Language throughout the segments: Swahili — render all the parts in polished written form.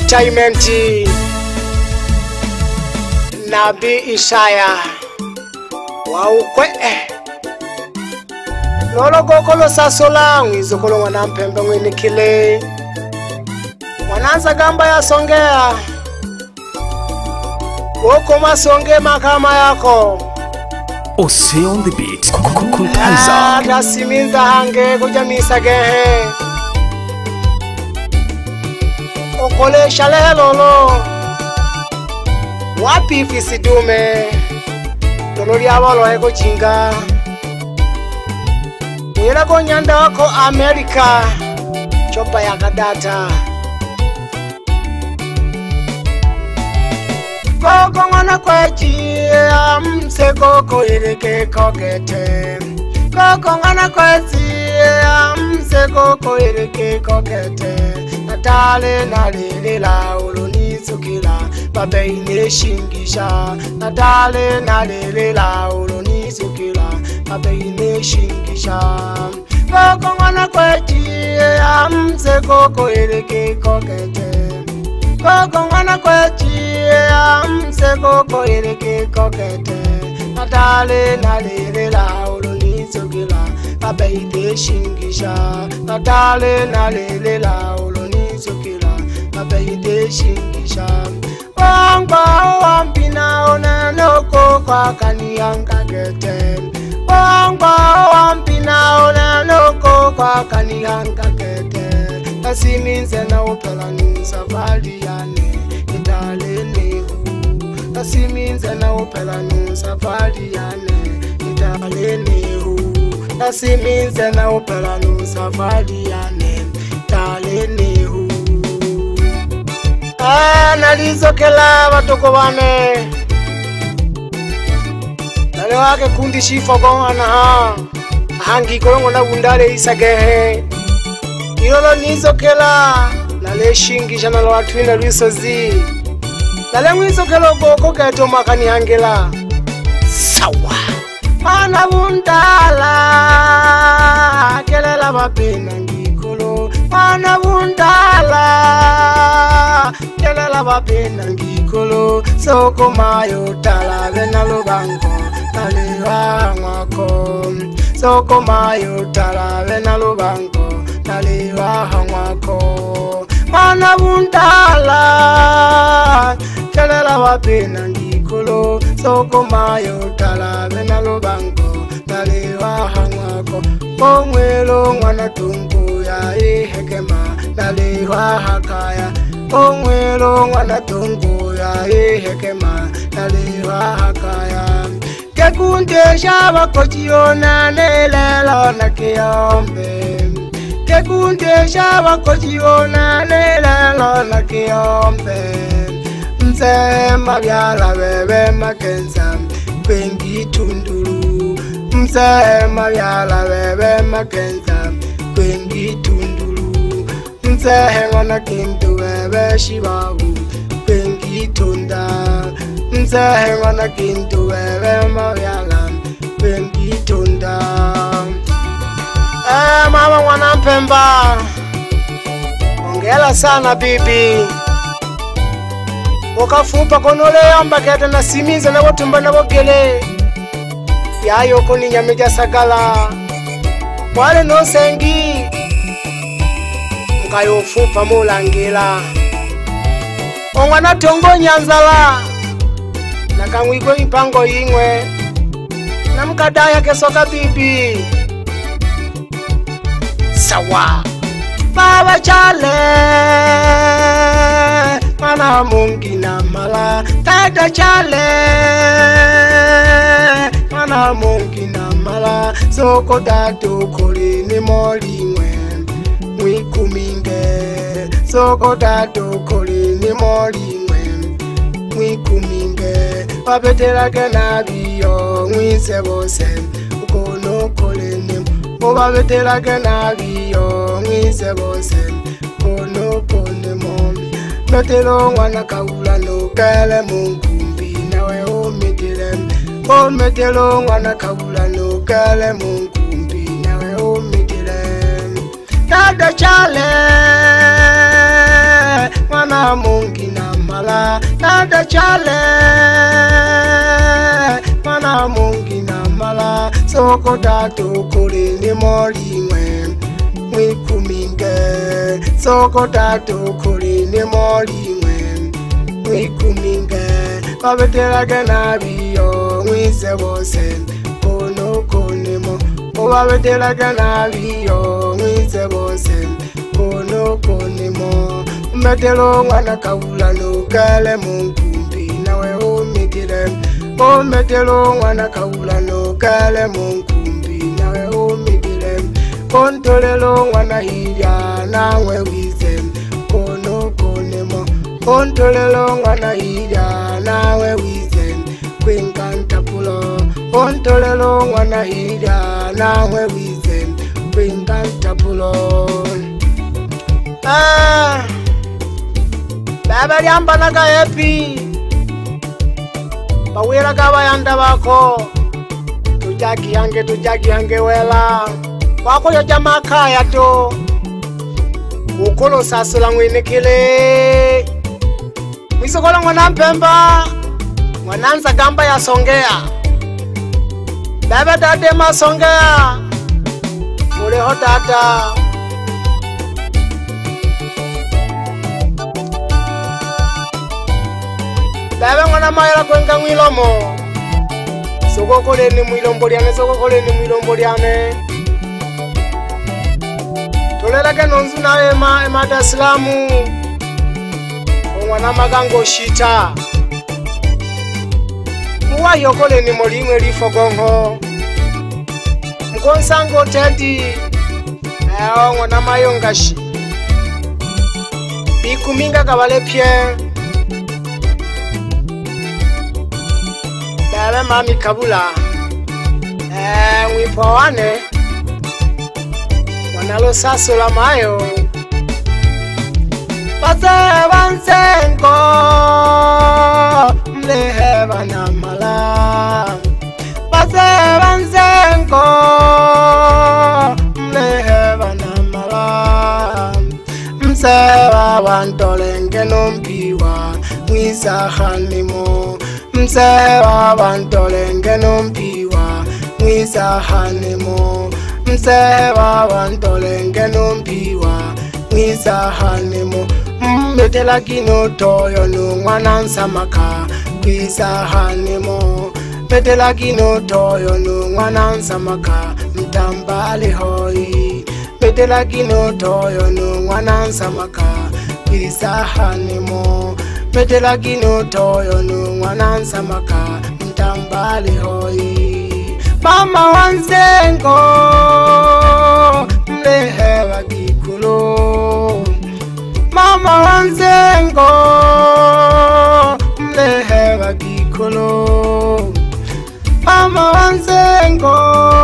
Entertainment Nabi Ishaya Waukwe Nolo gokolo sasola Ngizokolo mwana mpembe mwenikile Mwananza gamba ya songea Woko masonge makama yako Ose on the beat Kukulkanza Nasiminza hange kujamisa gehe Okole shale lolo Wapi fisidume Lolo liawalo heko chinga Mwira konyanda wako Amerika Chopa ya kadata Koko ngana kwechi Amse koko irike kokete Koko ngana kwechi Amse koko irike kokete Natale nalele la uloni sukila Babe ine shingisha Natale nalele la uloni sukila Babe ine shingisha Koko ngana kwechi Amse koko irike kokete Koko ngana kwechi Amse koko irike kokete Natale nalele la uloni sukila Babe ine shingisha Natale nalele la uloni sukila Babe ine shingisha Wangwa wampina onanoko kwa kaniyanga gete Wangwa wampina onanoko kwa kaniyanga gete Nasiminze na upela nusafari yane Itale nehu Nasiminze na upela nusafari yane Itale nehu Nasiminze na upela nusafari yane Itale nehu Nalizokela batoko bane Nale wake kundi shifa gongana Hangi kolongo na bundale isagehe Ilolo nizokela Nale shingisha nalo watwinda luisozi Nale mwizokela goko kaito makani hangela Sawa Mana bundala Kelela bapena ngikolo Mana bundala Kelela bapena ngikolo Soko mayo tala Vena lubango Nalewa mwako Soko mayo tala Vena lubango Nalewa mwako Mana bundala Kelela bapena ngikolo Soko mayo tala Vena lubango Nalewa mwako Omwelo mwana tungu ya ihekema Nalewa hakaya Omwelo mwana tungu ya ihekema Nalewa hakaya Kekunde shaba kochiona nelelo na kiombe Kekunde shaba kochiona nelelo na kiombe Msema vyala bebe makenza Kwengi tunduru Msema vyala bebe makenza Kwengi tunduru Msema na kintu bebe shibabu Kwengi tunda Msema na kintu bebe mavyala Kwengi tunda Mama mwana mpemba Ongela sana bibi Wakafupa konole yamba kete na simiza na watumba na wogele Yayo koni nyameja sagala Wale no sengi Mkayo fupa mulangila Ongwana tongo nyanzala Nakamwigwe mipango yingwe Na mkadaya kesoka bibi Sawa Baba chale Mana mungi na mala Tata chale Mana mungi na mala Soko datu kuli ni molingwe Mwikuminge Soko datu kuli ni molingwe Mwikuminge Wapetela kena biyo Mwise bose Ukono kule ni Wapetela kena biyo Mwise bose Ukono kule mo Notelo mwana kaula no kele munkumbi Nawe umitile Ometelo mwana kaula no kele munkumbi Nawe umitile Tada chale mana mungi na mala nada chale mana mungi na mala soko tatu kuri ni molimwe mwikuminge soko tatu kuri ni molimwe mwikuminge babeteraga nabiyo mwize bose kono konemo babeteraga nabiyo mwize bose kono konemo metelo mwana kabula nukale munkumbi nawe umidire metelo mwana kabula nukale munkumbi nawe umidire kontolelo mwana hilya nawe wize kono konemo kontolelo mwana hilya nawe wize kwinkantapulo kontolelo mwana hilya nawe wize kwinkantapulo baba lyambanaga happy bawira kabayanda bako tujaki yange wela wako yo jamakaya to ukolo sasula ngwinekele mwisokola ngwana mpemba mwananza gamba ya Songea baba dade masongea uleho dada baba mwana mayela kwenga mwilomo sokokole ni mwilombo lyane tolelake nonzu nawe emata islamu omwana magango shita muwa yokole ni molimwe lifogongo mkonsango tedi mwana mayongashi bikuminga kabalepye baba mami kabula mwipowane wanalo sasula mayo pase bansengo mleheba na mala pase bansengo mleheba na mala mseba wantolenge nompiwa mwisahanimo mseba wantolenge nompiwa mwisahanimo mseba wantolenge nompiwa mwisahanimo metela kino toyo no mwana nsamaka kwisahanimo metela kino toyo no mwana nsamaka mtambali hoi metela kino toyo no mwana nsamaka kwisahanimo metela kino toyo no mwana nsamaka mtambali hoi mama wanzengo mlehewa kikulo mama wanzengo mlehewa kikulo mama wanzengo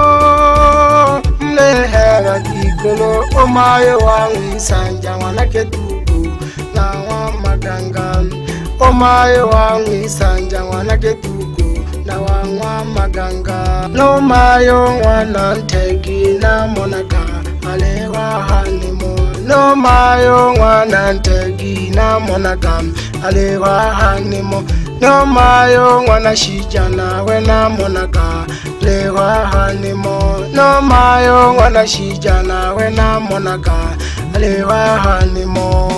mlehewa kikulo omayo wangu sanja wanake tuku na wa maganga omayo wangu sanja wanake tuku na wa maganga no mayo wana ntegi na monaka alewa hanimo no mayo wana ntegi na monaka alewa hanimo no mayo wana shijana wena monaka lewa hanimo no mayo wana shijana wena monaka alewa hanimo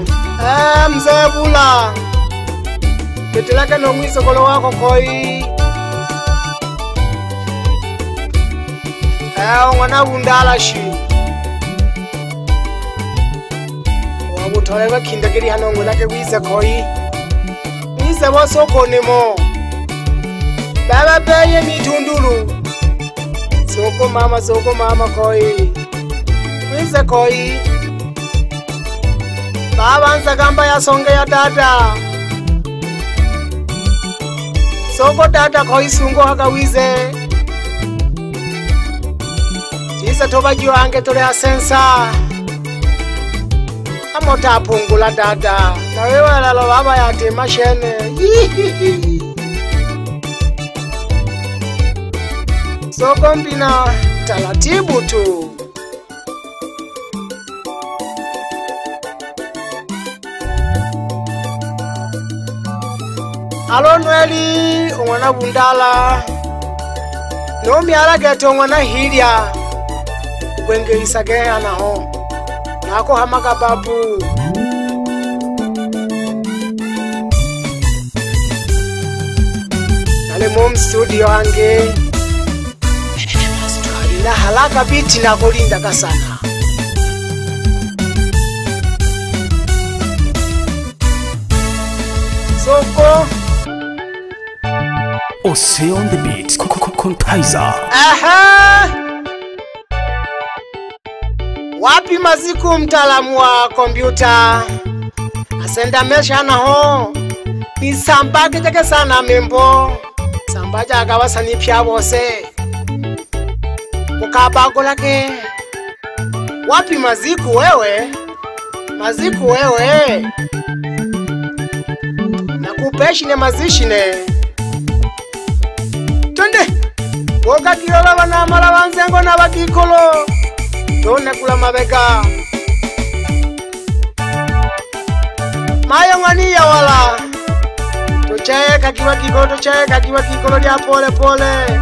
mzebula betelaka no mwisokolo wako koi mwana bundala shi wabutoleva kindagiri hano ngulake wize koi wize bosoko nemo baba peye mitundulu soko mama koi wize koi baba nsagamba ya Songea dada soko dada koi sungo haka wize Isa toba jiwange tole asensa Amota apungula dada na wewe lalo baba yate mashene Soko mpina taratibu tu Alonweli omwana bundala nomi alagete omwana hilya ukwengelisa geha naho nako hamaka babu nale mom studio ange alina halaka biti na kulinda kasana soko Ose on the beat, Kontaiza. Aha! Wapi Maziku mtaalamu wa kompyuta? Asenda mesha naho. Ni sambake jake sana membo. Sambaja akawasa ni pia bose. Kukabago lake. Wapi Maziku wewe? Maziku wewe. Nakupeshine mazishine. Woka kilola banamala banzengo n'abakikolo tone kula mabega mayo ngani ya wala tocheka kiwa kikolo lya pole pole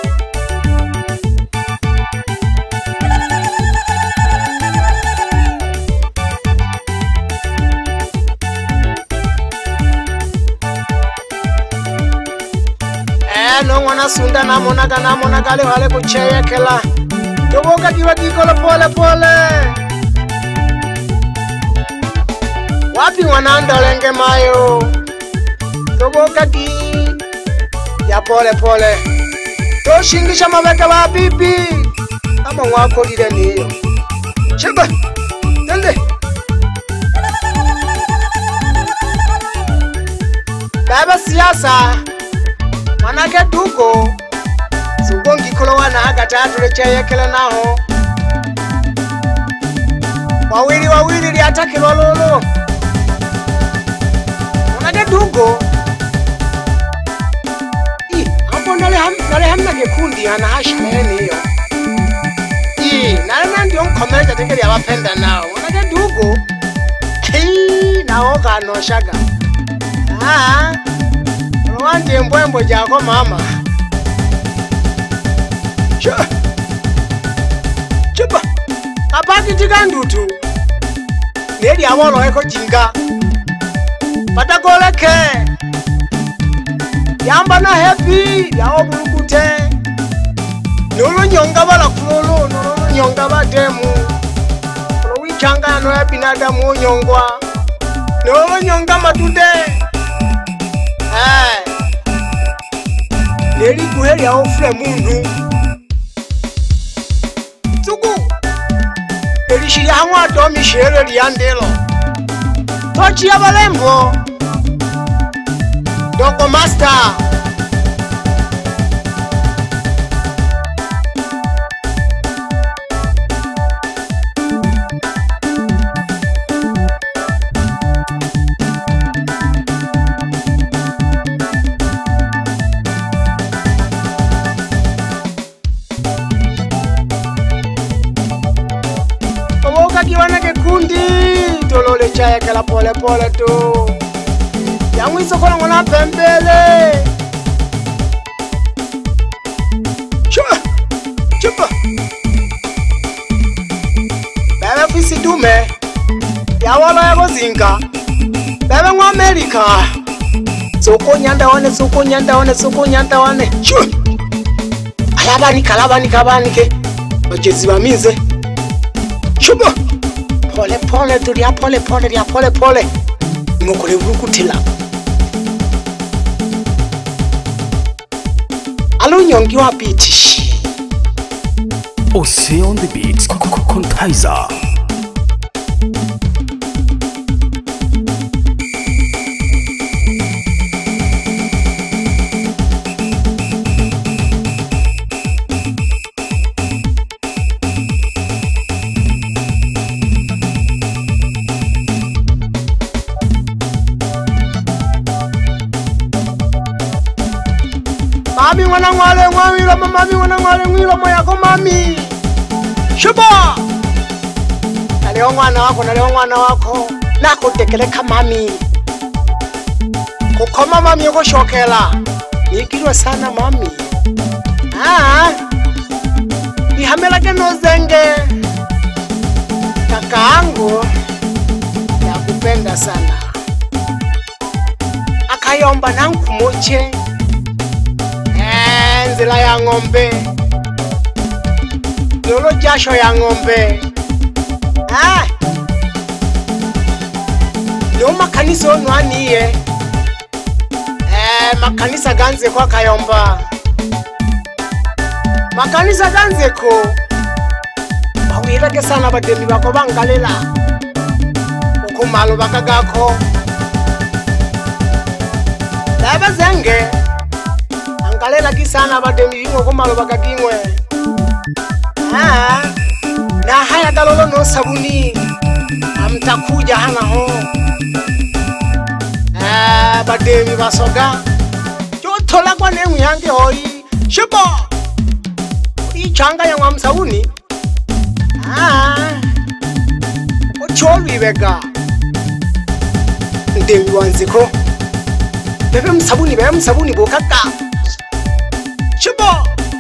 no mwana sunda namona kale wale kucheyekela toboka kiwa kikolo pole pole wapi wanandolenge mayo toboka ki ya pole pole toshingisha mabeka ba bibi kama wako lile niyo cheba tende baba siasa manake duko sugongi kolowana agatatu lechayekela naho wawili liatakilwa lolo manake duko hapo nale hamna kikundi anahasha neniyo nale ndio mkomeleza tekeli abapenda nao manake duko naho kanoshaga wanje mbwembo jako mama chupa apaki tikandutu neli awolo eko jinga patakoleke yamba na happy yawo bulukute nolo nyonga bala kulolo nolo nyonga bademu nolo wichanga no ya binadamu nyongwa nolo nyonga matude Neri kuheli ya ofre mundu Tuku Elishiri hangwa domi shere liyandelo Tochi ya balembo Doko master kiwana kekundi tolole chaya kala pole pole tu yangu isokola ngona pembele chupa bebe fisi dume ya wala ya gozinga bebe ngwa Amerika soko nyanda wane alabani kabanike bajezi bamize chupa pole tu ya pole pole ngokole burukutila alunyongi wa biti Ose on the beat, Kontaiza. Mami wana ngwale ngwilo moya ko mami Shuba naleo mwana wako nakutekeleka mami kukoma mami yokoshokela nikirwa sana mami ihamela ke nozenge kakaangu nakupenda sana akayomba nankumoche nzila ya ng'ombe lolo jasho ya ng'ombe no makanisa onwaniye makanisa ganze kwa kayomba makanisa ganze ko bawirage sana bademi bako bangalela ukumalo bakagako laba zenge angalela kisana bademi bingo kumalo bakagingwe na haya dalolo no sabuni amtakuja hana ho bademi basoga jotola kwa nemu yange hoi shibo ichanga ya mwamsabuni ocholu ibega ndemi wanziko bebe msabuni bokaka shibo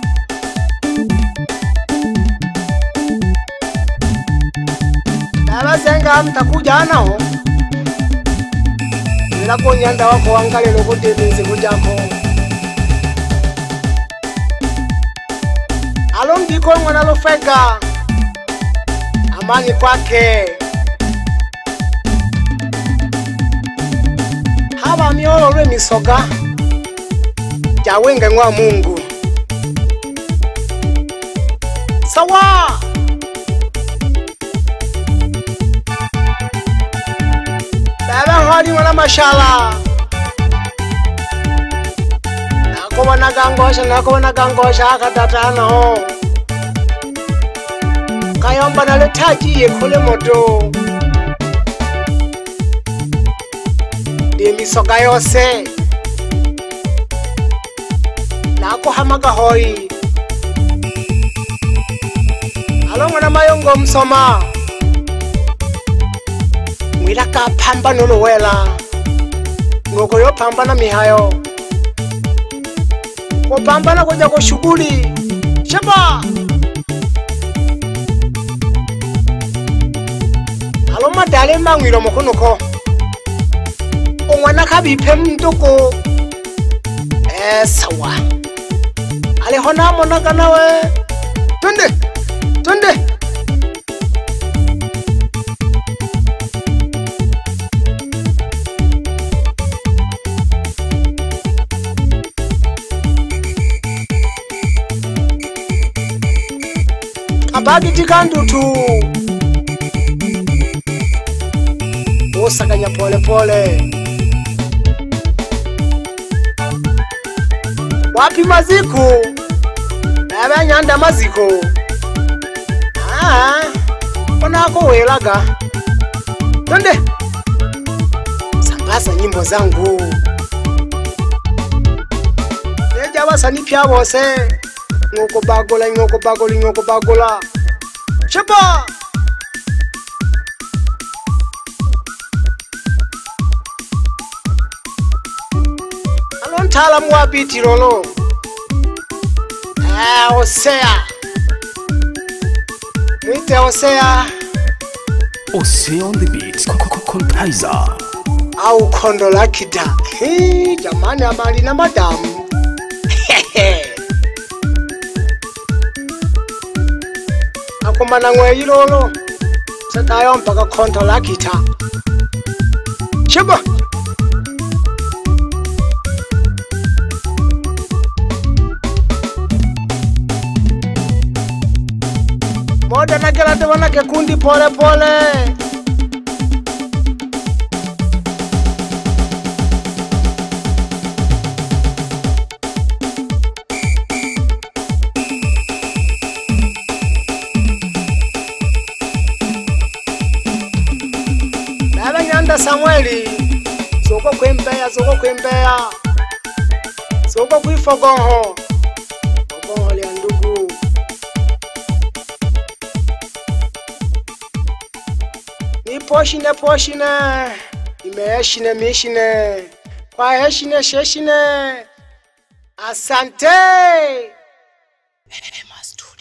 baba senga mtakuja nao nila konyanda wako wangalelo kudebenze kujako alongiko mwana lofega amani kwake haba miolo lwe misoga jawenge ngwa Mungu sawa baba hali wana mashala nakobona gangosha akatatana ho kayomba naletaji yekole moto demisoga yose nako hamaga hoi alongo na mayongo msoma mwilaka pamba nolowela ngoko yo pamba na mihayo kupambana kuja kwa shughuli shaba aloma dale mangwilo mokonoko omwana kabipe mtoko sawa ale hona mona kana we tunde abagi tikandutu osakanya pole wapi maziko abanyanda maziko onako welaga twende sambaza nyimbo zangu neja basani pya bose ngoko bagola chapa alon thala mwabiti lolo Osea mwite Osea on the beat Kontaiza au kondo lakida jamani amali na madamu akomana ngwe ilolo satayo mpaka kondo lakita cheba moda na gela wana kekundi pole baba nyanda Samueli soko kwembeya soko kwifogoho ogoho lya ndugu poshine imeshine mishine kwa heshine asante.